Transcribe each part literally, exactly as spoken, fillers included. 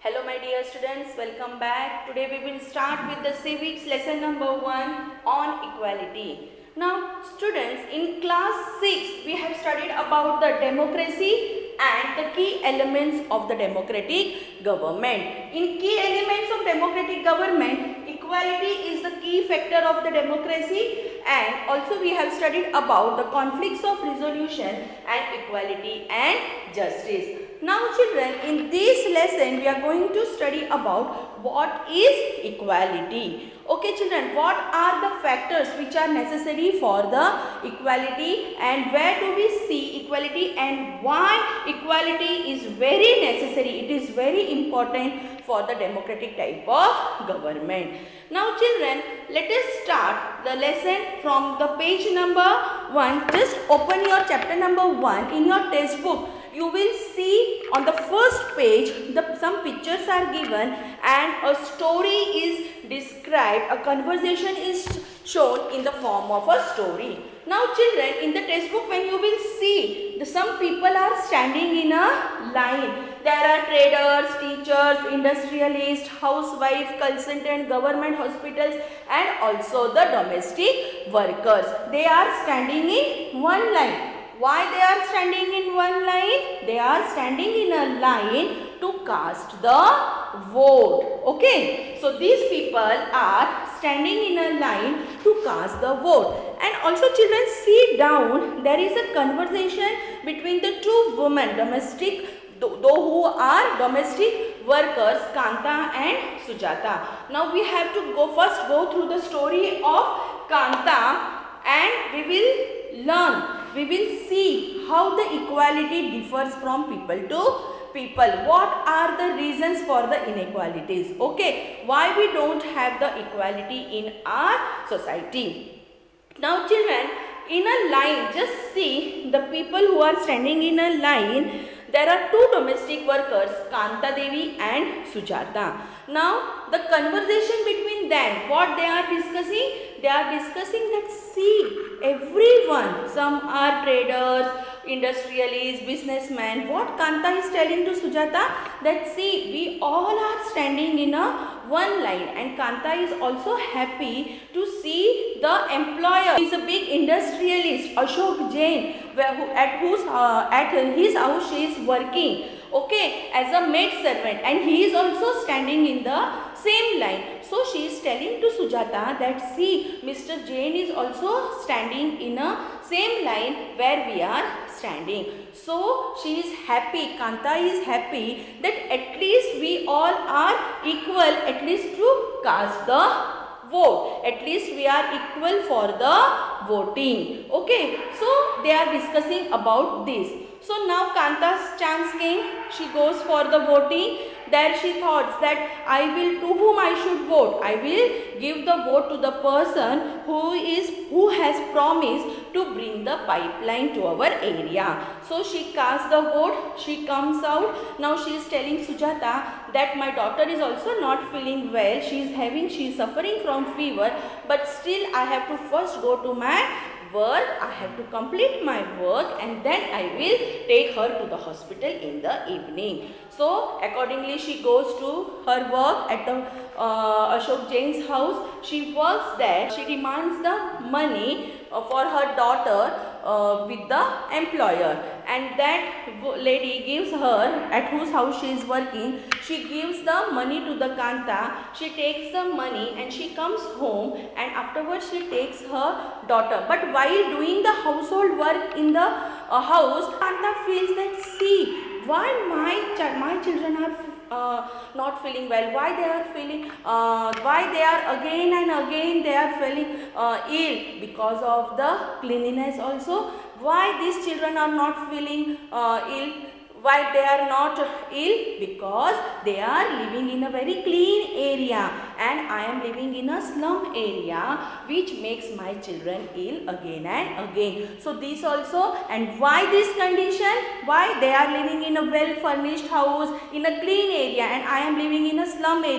Hello my dear students, welcome back. Today we will start with the civics lesson number one on equality. Now students, in class six we have studied about the democracy and the key elements of the democratic government. In key elements of democratic government, equality is the key factor of the democracy, and also we have studied about the conflicts of resolution and equality and justice. Now children, in this lesson we are going to study about what is equality. Okay children, what are the factors which are necessary for the equality, and where do we see equality and why equality is very necessary, it is very important for the democratic type of government. Now children, let us start the lesson from the page number one. Just open your chapter number one in your textbook. You will see on the first page the some pictures are given and a story is described, a conversation is shown in the form of a story. Now children, in the textbook when you will see the some people are standing in a line. There are traders, teachers, industrialists, housewife, consultant, government hospitals and also the domestic workers. They are standing in one line. Why they are standing in one line? They are standing in a line to cast the vote. Okay. So these people are standing in a line to cast the vote. And also children, see down, there is a conversation between the two women, domestic, though who are domestic workers, Kanta and Sujata. Now we have to go first go through the story of Kanta and we will learn. We will see how the equality differs from people to people. What are the reasons for the inequalities? Okay, why we don't have the equality in our society? Now children, in a line, just see the people who are standing in a line. There are two domestic workers, Kanta Devi and Sujata. Now, the conversation between them, what they are discussing? They are discussing that see, everyone, some are traders, industrialists, businessmen. What Kanta is telling to Sujata? That see, we all are standing in a one line, and Kanta is also happy to see the employer. He is a big industrialist, Ashok Jain, where, who, at, whose, uh, at his house she is working, okay, as a maid servant, and he is also standing in the same line. So she is telling to Sujata that see, Mister Jain is also standing in a same line where we are standing. So she is happy, Kanta is happy that at least we all are equal, at least to cast the vote. At least we are equal for the voting. Okay, so they are discussing about this. So now Kanta's chance came, she goes for the voting. There she thought that I will, to whom I should vote. I will give the vote to the person who is who has promised to bring the pipeline to our area. So she casts the vote, she comes out. Now she is telling Sujata that my daughter is also not feeling well. She is having, she is suffering from fever, but still I have to first go to my work, I have to complete my work and then I will take her to the hospital in the evening. So accordingly she goes to her work at the uh, Ashok Jain's house. She works there. She demands the money uh, for her daughter uh, with the employer, and that lady gives her, at whose house she is working, she gives the money to the Kanta. She takes the money and she comes home, and afterwards she takes her daughter. But while doing the household work in the uh, house, Kanta feels that see, why my ch my children are uh, not feeling well, why they are feeling, uh, why they are again and again they are feeling uh, ill, because of the cleanliness also. Why these children are not feeling uh, ill? Why they are not ill? Because they are living in a very clean area and I am living in a slum area, which makes my children ill again and again. So this also, and why this condition? Why they are living in a well furnished house in a clean area and I am living in a slum area?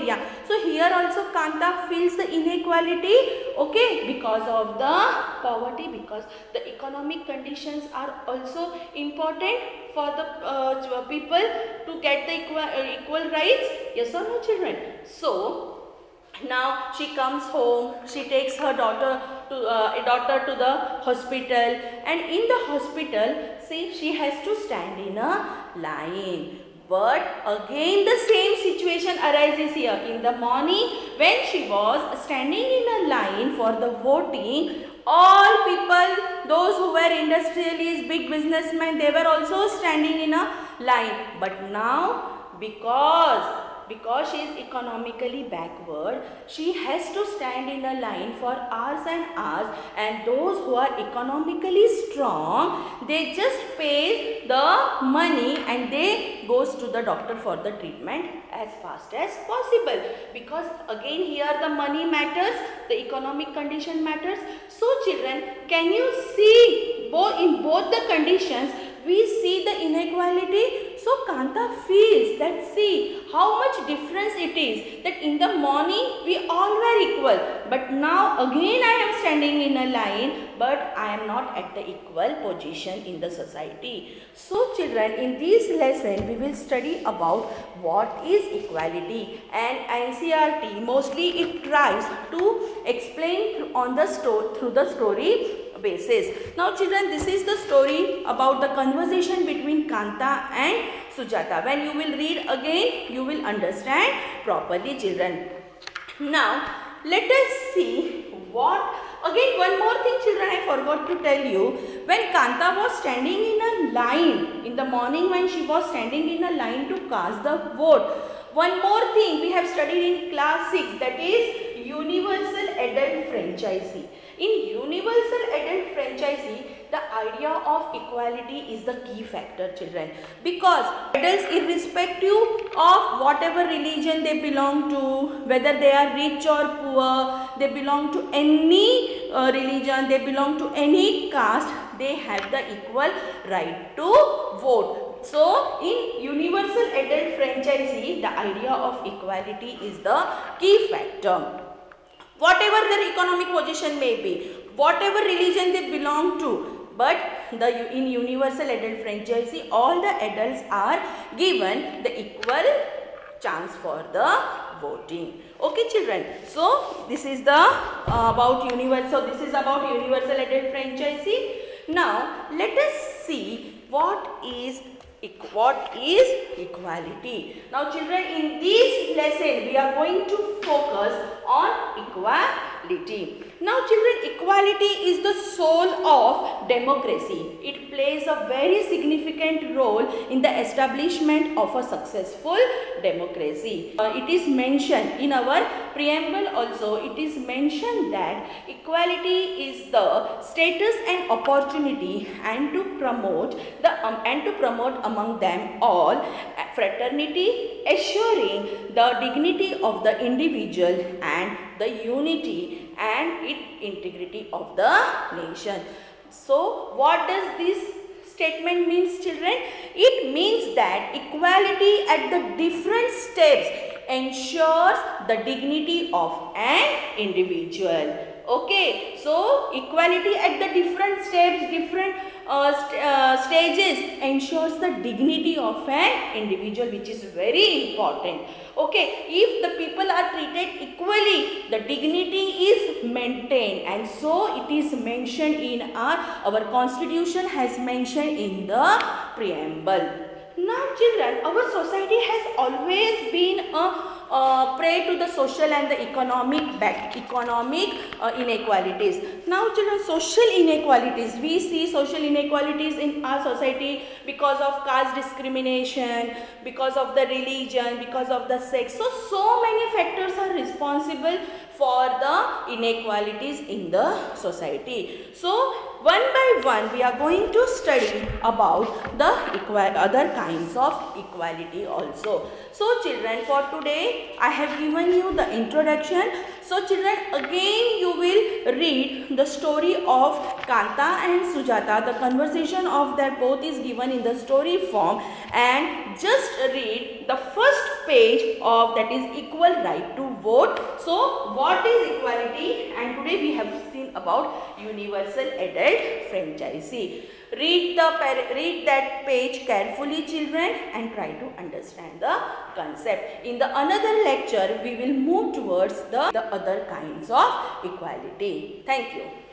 So here also Kanta feels the inequality, okay, because of the poverty, because the economic conditions are also important for the uh, people to get the equal, uh, equal rights. Yes or no, children? So now she comes home, she takes her daughter to uh, daughter to the hospital, and in the hospital, see, she has to stand in a line. But again the same situation arises here. In the morning when she was standing in a line for the voting, all people, those who were industrialists, big businessmen, they were also standing in a line. But now because because she is economically backward, she has to stand in a line for hours and hours, and those who are economically strong, they just pay the money and they goes to the doctor for the treatment as fast as possible, because again here the money matters, the economic condition matters. So children, can you see both in both the conditions we see the inequality? So Kanta feels that, see how much difference it is, that in the morning we all were equal, but now again I am standing in a line, but I am not at the equal position in the society. So children, in this lesson we will study about what is equality, and N C E R T mostly it tries to explain on the sto through the story basis. Now children, this is the story about the conversation between Kanta and Sujata. When you will read again, you will understand properly, children. Now let us see what, again one more thing children, I forgot to tell you. When Kanta was standing in a line in the morning, when she was standing in a line to cast the vote, one more thing we have studied in class six, that is universal adult franchisee. In universal adult franchisee, the idea of equality is the key factor, children, because adults, irrespective of whatever religion they belong to, whether they are rich or poor, they belong to any uh, religion, they belong to any caste, they have the equal right to vote. So in universal adult franchisee, the idea of equality is the key factor. Whatever their economic position may be, whatever religion they belong to, but the in universal adult franchisee, all the adults are given the equal chance for the voting. Okay children, so this is the uh, about universal, so this is about universal adult franchisee. Now let us see what is what is equality. Now children, in this lesson we are going to focus on equality. Now children, equality is the soul of democracy. It plays a very significant role in the establishment of a successful democracy. Uh, it is mentioned in our preamble also, it is mentioned that equality is the status and opportunity and to promote the um, and to promote among them all fraternity, assuring the dignity of the individual and the unity and its integrity of the nation. So what does this statement means, children? It means that equality at the different steps ensures the dignity of an individual. Okay, so equality at the different steps, different uh, st uh, stages ensures the dignity of an individual, which is very important. Okay, if the people are treated equally, the dignity is maintained, and so it is mentioned in our, our constitution has mentioned in the preamble. Now children, our society has always been a uh, prey to the social and the economic back, economic uh, inequalities. Now children, social inequalities, we see social inequalities in our society because of caste discrimination, because of the religion, because of the sex. So, so many factors are responsible for the inequalities in the society. So, one by one we are going to study about the other kinds of equality also. So children, for today I have given you the introduction. So children, again you will read the story of Kanta and Sujata. The conversation of their both is given in the story form, and just read the first page of that is equal right to vote. So what is equality? And today we have seen about universal adult franchise. Read the read that page carefully, children, and try to understand the concept. In the another lecture, we will move towards the, the other kinds of equality. Thank you.